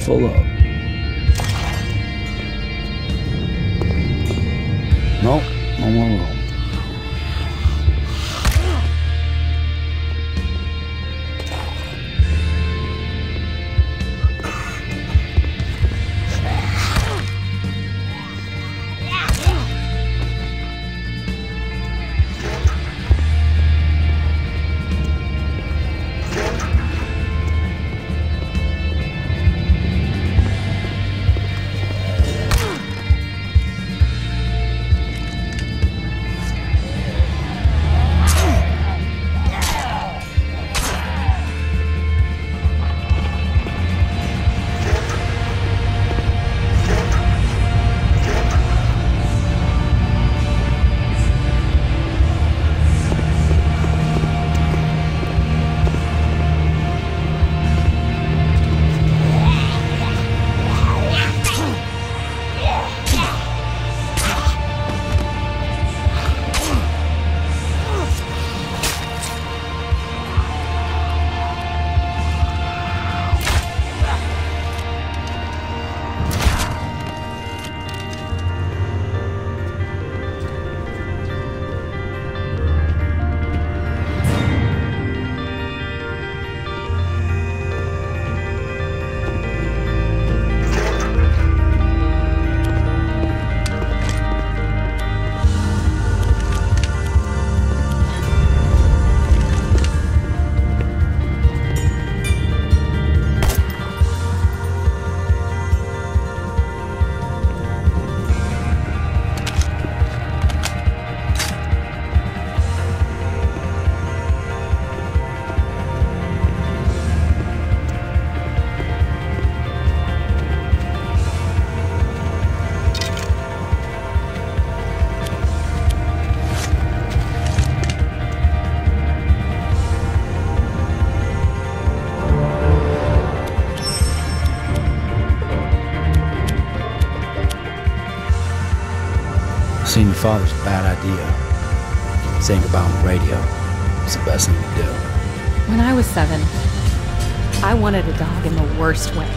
full up. Nope, no more room. Seeing your father's a bad idea. Saying goodbye on the radio is the best thing to do. When I was 7, I wanted a dog in the worst way.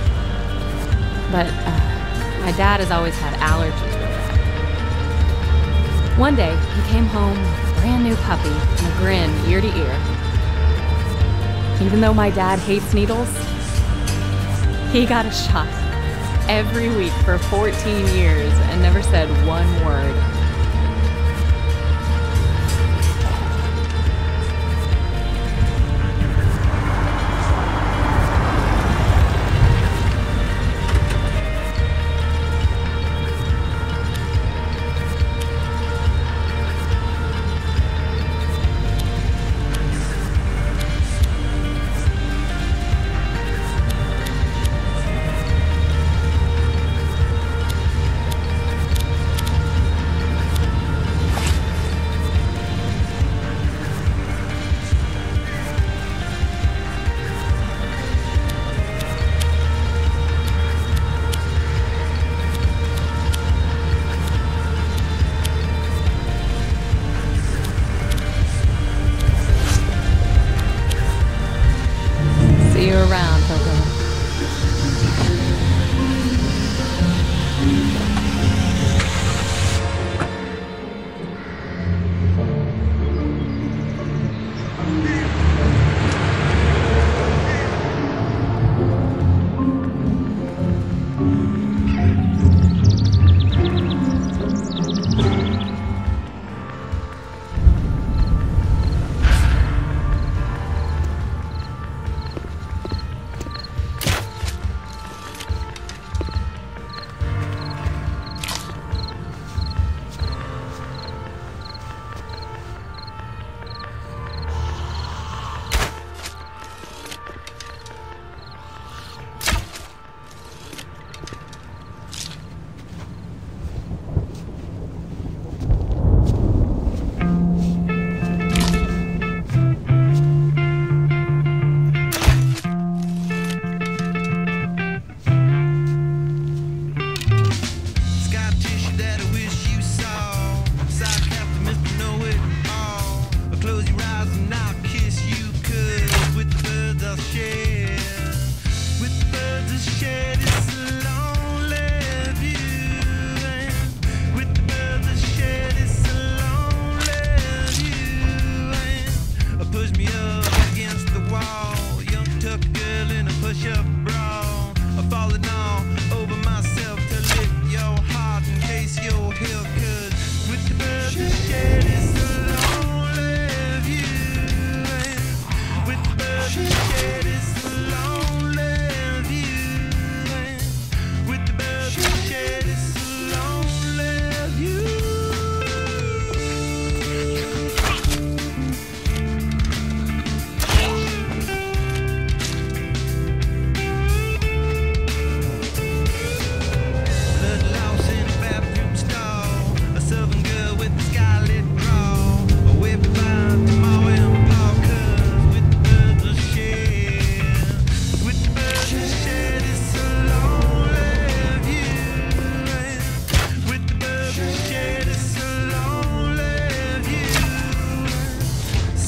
But my dad has always had allergies with that. One day, he came home with a brand new puppy and a grin ear to ear. Even though my dad hates needles, he got a shot every week for 14 years and never said one word.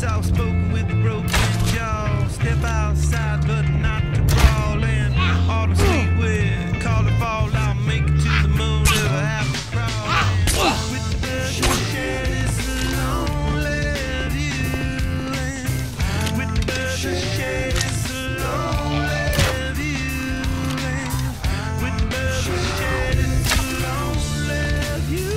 soft-spoken with a broken jaw. Step outside, but not to crawl in. Autumn sweet wind, call it fall. I'll make it to the moon if I have to crawl in. With the birds that shed this lonely view. And with the birds that shed this lonely view. And with the birds that shed this lonely view.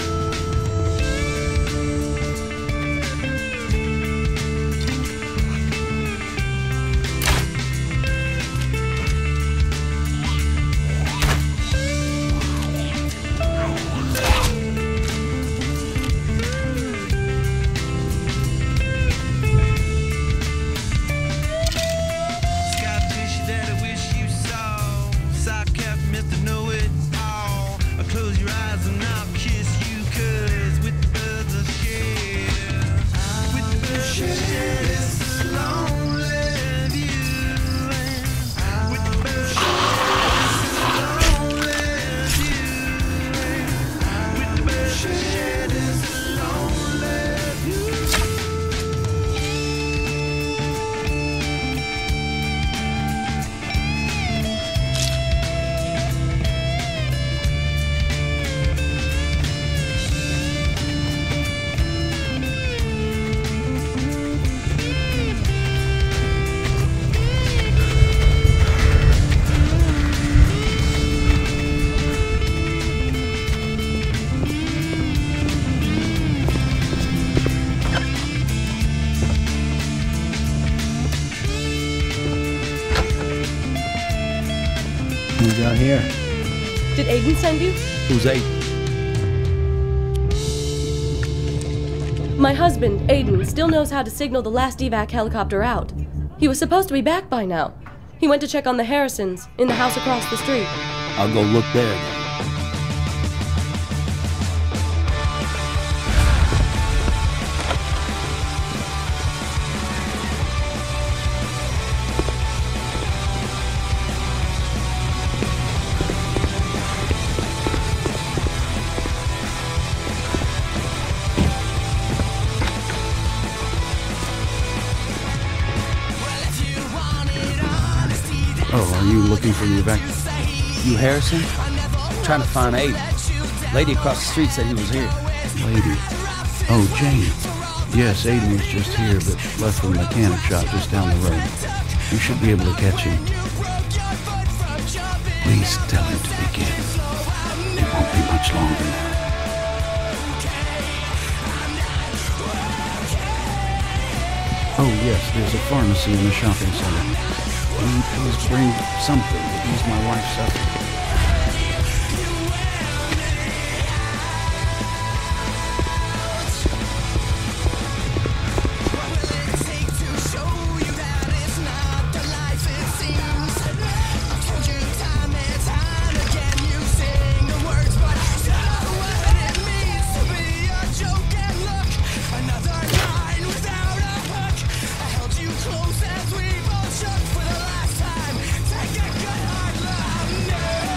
Who's out here? Did Aiden send you? Who's Aiden? My husband, Aiden, still knows how to signal the last evac helicopter out. He was supposed to be back by now. He went to check on the Harrisons in the house across the street. I'll go look there then. Oh, are you looking for the evac? You Harrison? I'm trying to find Aiden. Lady across the street said he was here. Lady? Oh, Jane. Yes, Aiden was just here, but left for the mechanic shop just down the road. You should be able to catch him. Please tell him to begin. It won't be much longer now. Oh, yes, there's a pharmacy in the shopping center. Will you please bring something to ease my wife's suffering? Close as we both shook for the last time. Take a good hard look.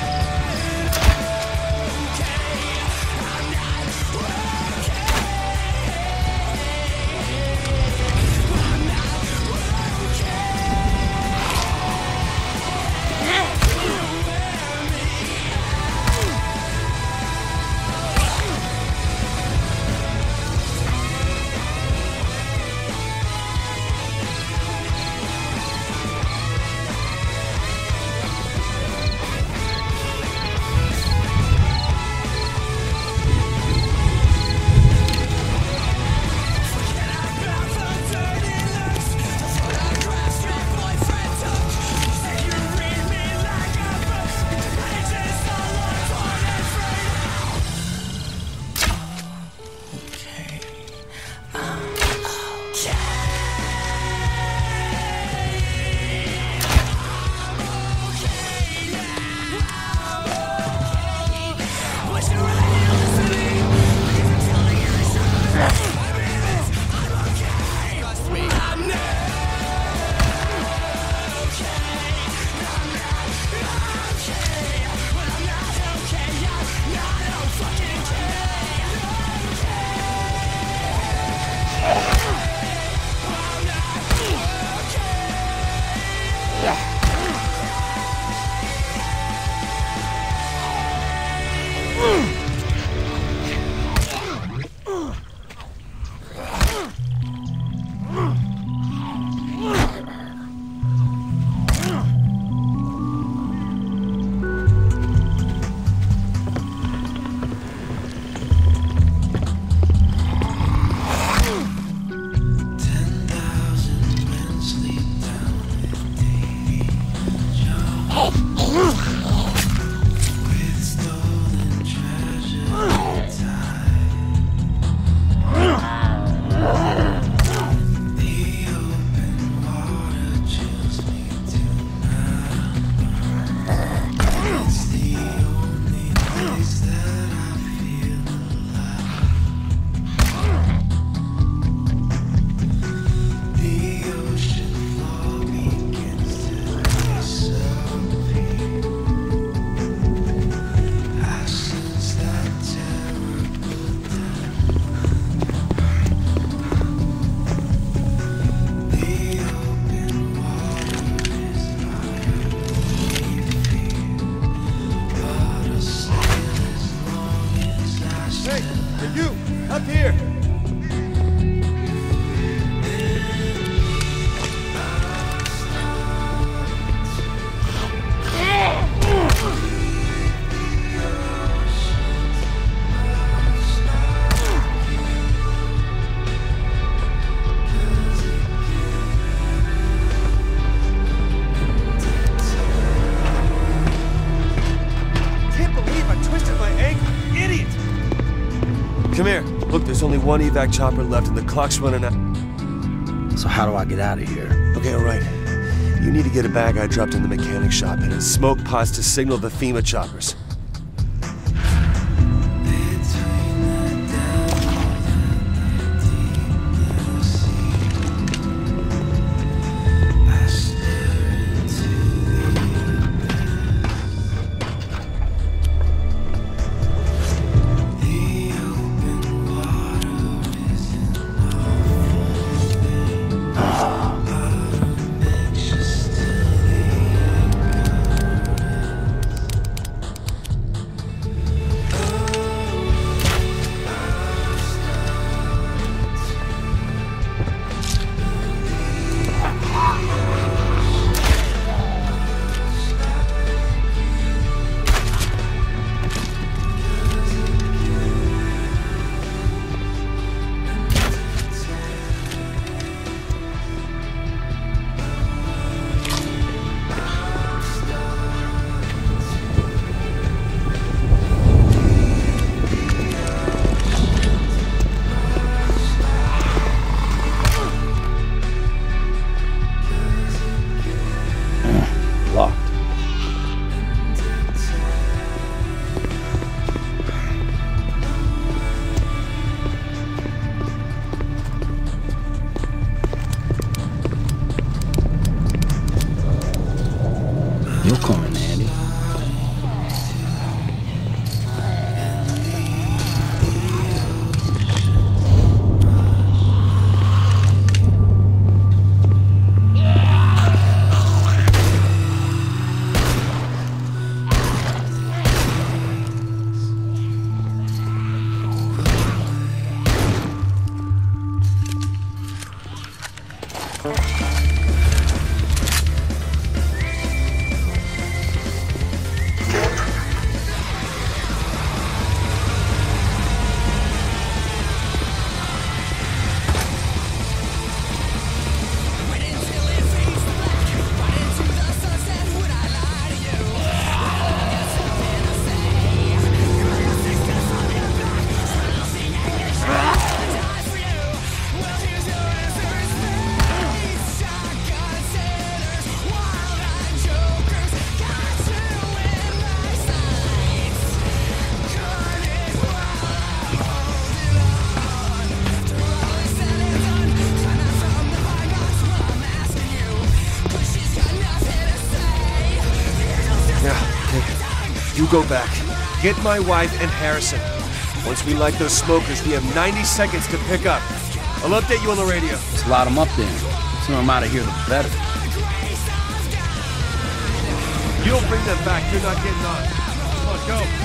evac chopper left and the clock's running out. So how do I get out of here? Okay, alright. You need to get a bag I dropped in the mechanic shop and smoke pods to signal the FEMA choppers. Locked. You'll come in handy. You go back. Get my wife and Harrison. Once we light those smokers, we have 90 seconds to pick up. I'll update you on the radio. Let's light them up then. The sooner I'm out of here, the better. You don't bring them back, you're not getting on. Come on, go.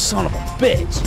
Son of a bitch!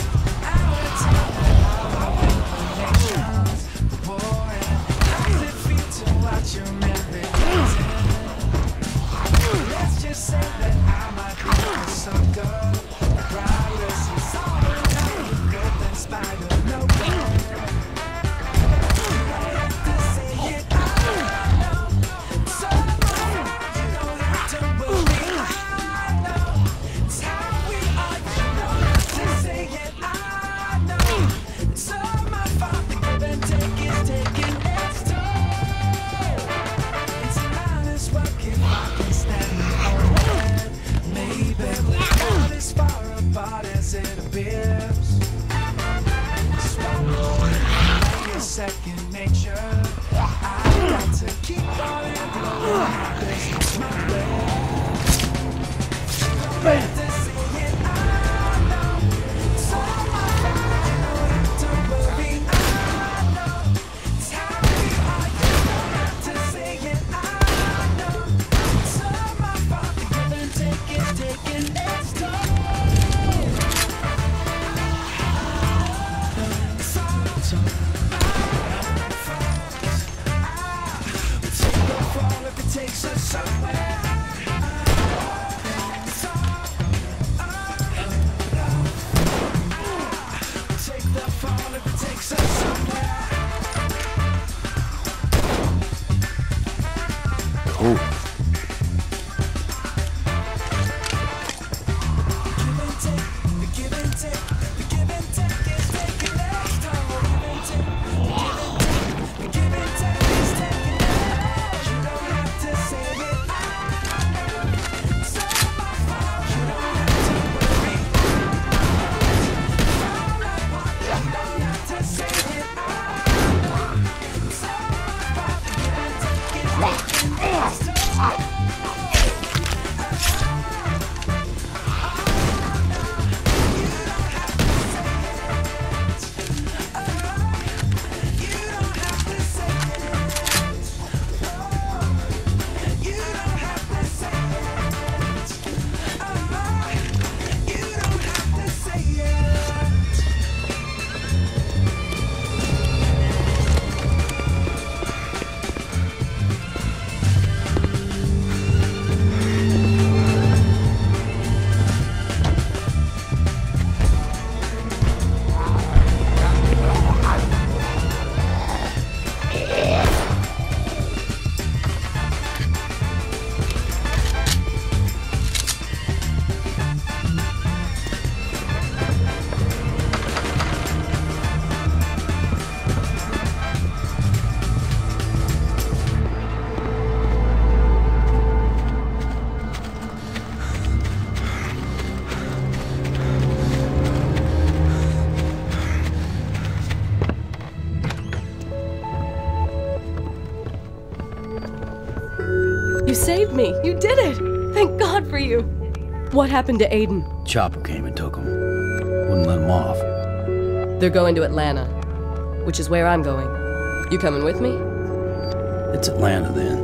Second nature. I got to keep on it. This is my way. Takes us somewhere. Take the fall if it takes us somewhere. Cool. You saved me. You did it. Thank God for you. What happened to Aiden? Chopper came and took him. Wouldn't let him off. They're going to Atlanta, which is where I'm going. You coming with me? It's Atlanta then.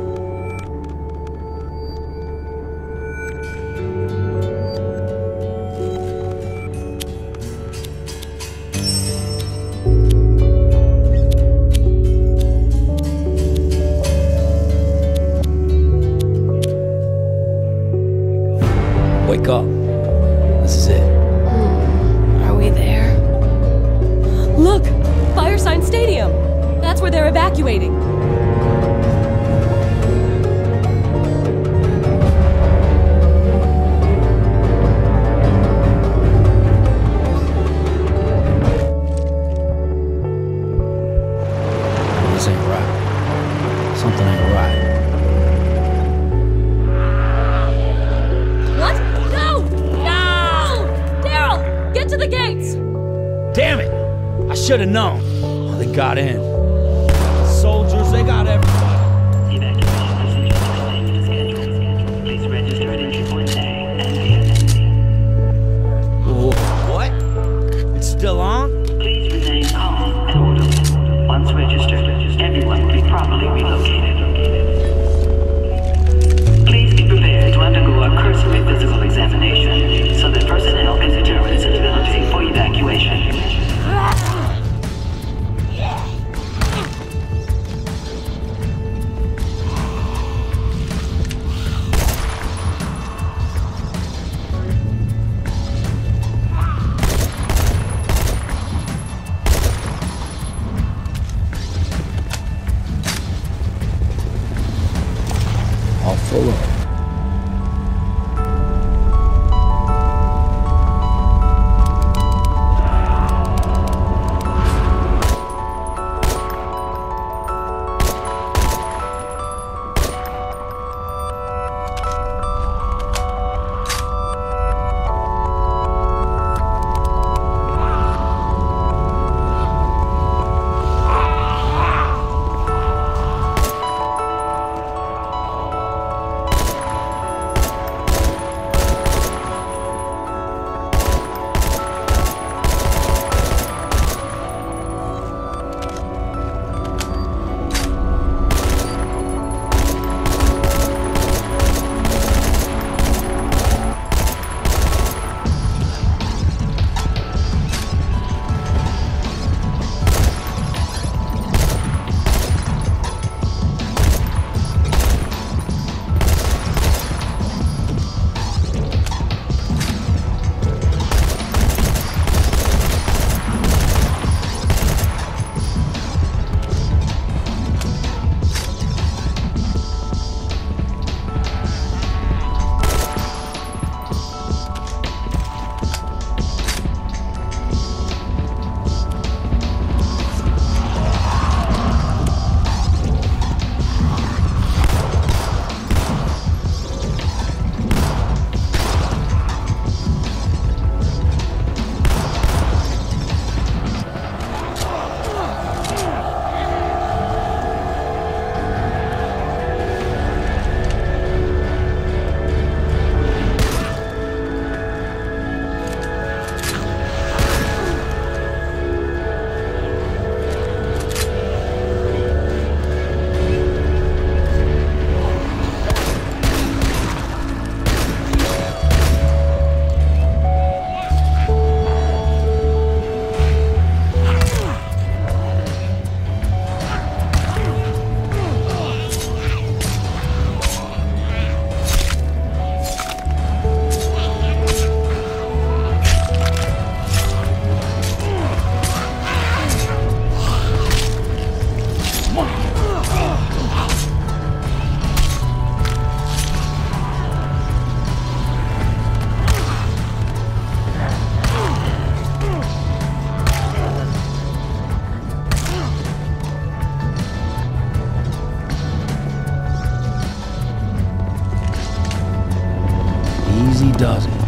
Wake up. This is it. Are we there? Look! Firesign Stadium! That's where they're evacuating. This ain't right. Something ain't right. What? No! No! Daryl! Get to the gates! Damn it! I should have known. Oh, they got in. Soldiers, they got everybody. Evacuation procedure scheduled. Please register at entry point A and B. What? It's still on? Please remain calm and orderly. Once registered, everyone will be properly relocated. Please be prepared to undergo a cursory physical examination so that personnel can determine suitability. Full of. Easy does it.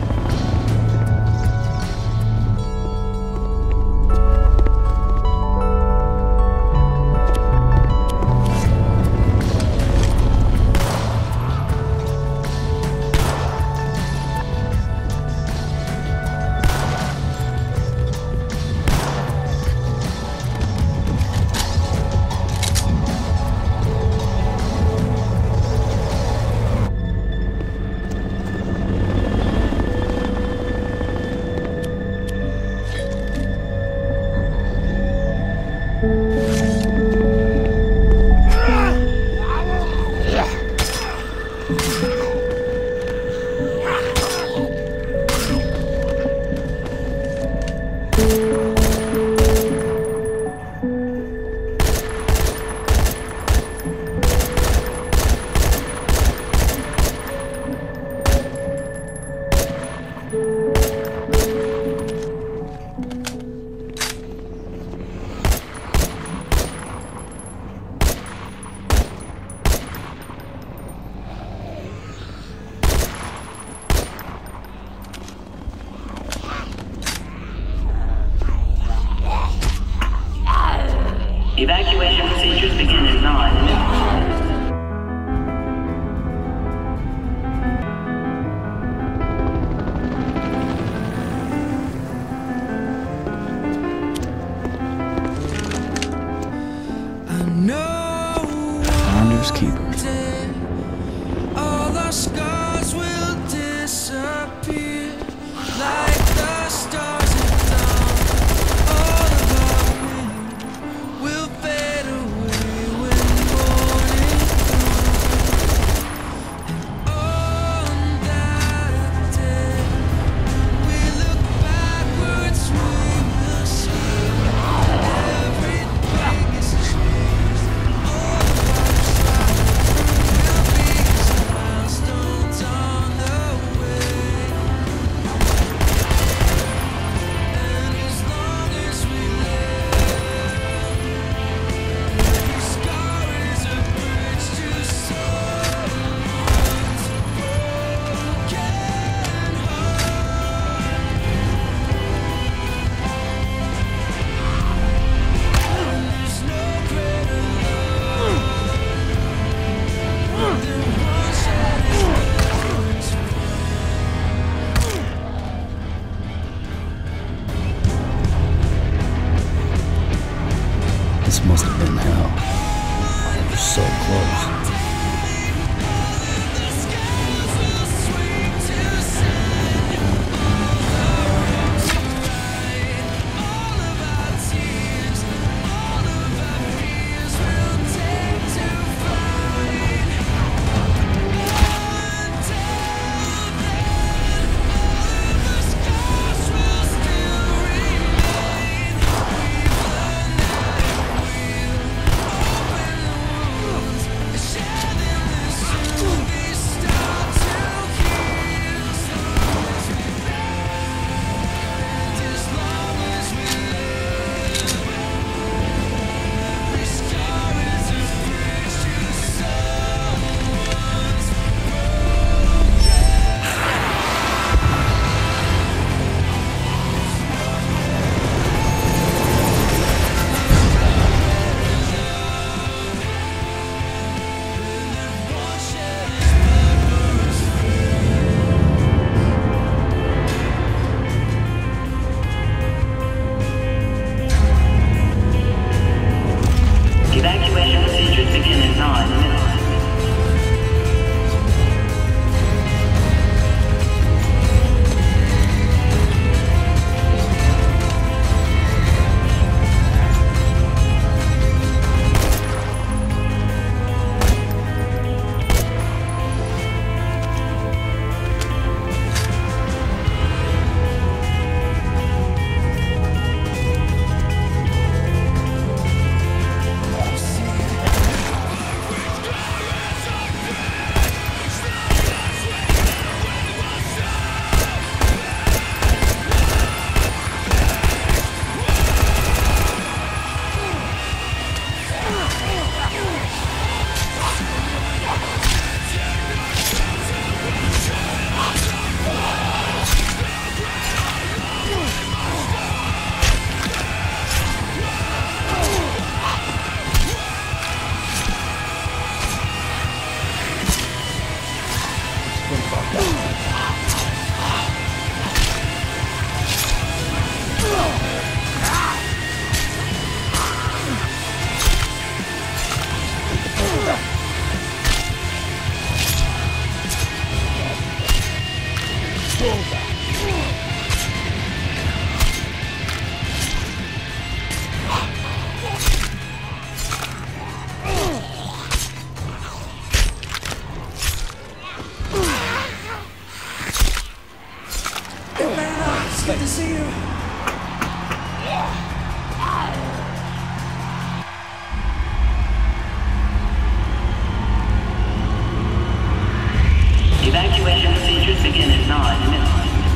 Evacuation procedures begin in 9 minutes.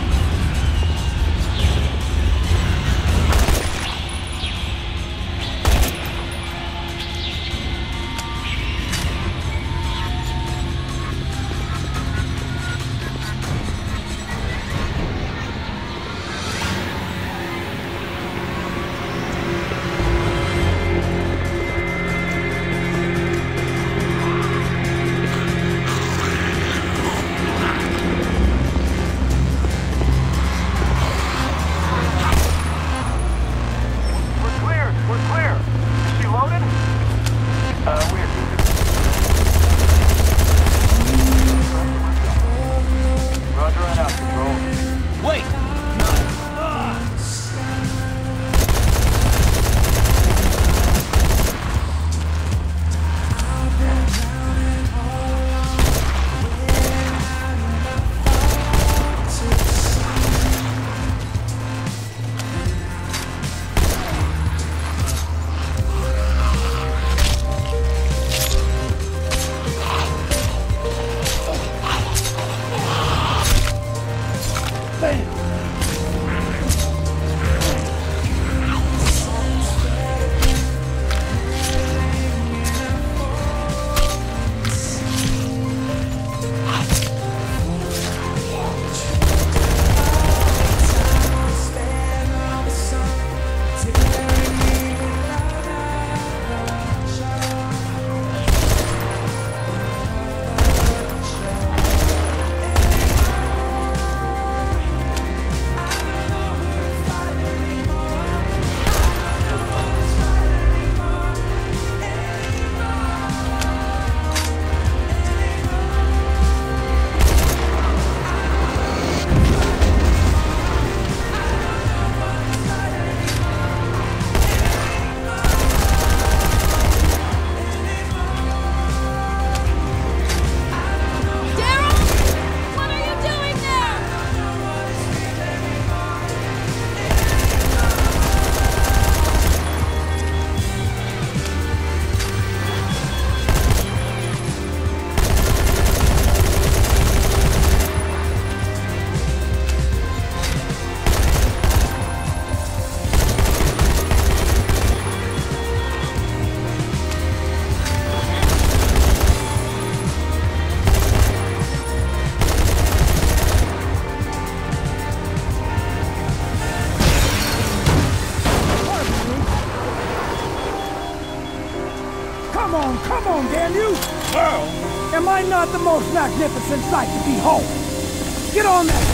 Come on, damn you! Well, am I not the most magnificent sight to behold? Get on that!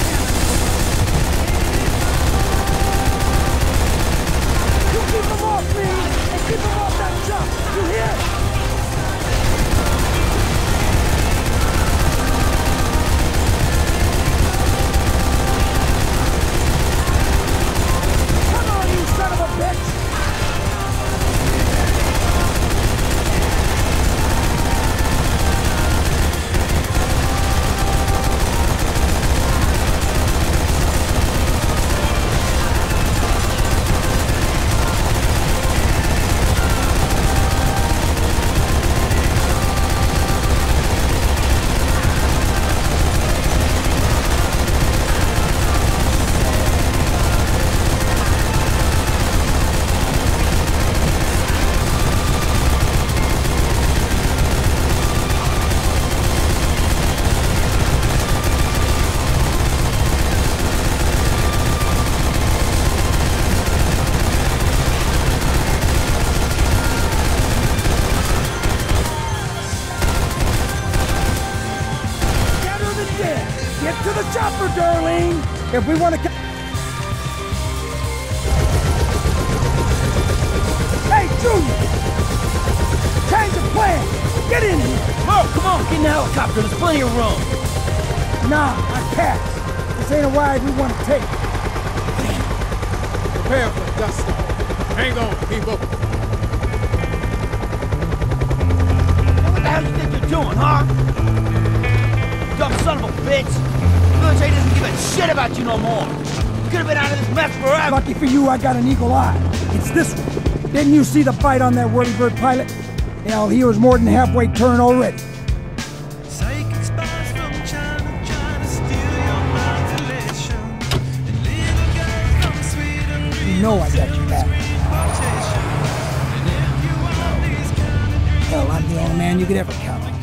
You keep them off me, and keep them off that jump! You hear? Come on, you son of a bitch! Get to the chopper, Darlene! If we want to... Hey, Junior! Change of plan! Get in here! Oh, come on, get in the helicopter. There's plenty of room. Nah, I pass. This ain't a ride we want to take. Prepare for the dust storm. Hang on, people. What the hell you think you're doing, huh? Dumb son of a bitch! Military doesn't give a shit about you no more! You could have been out of this mess forever! Lucky for you, I got an eagle eye. It's this one. Didn't you see the fight on that whirlybird pilot? Hell, he was more than halfway turned already. Taking spies from China know I got your back. Hell, I'm the only man you could ever count on.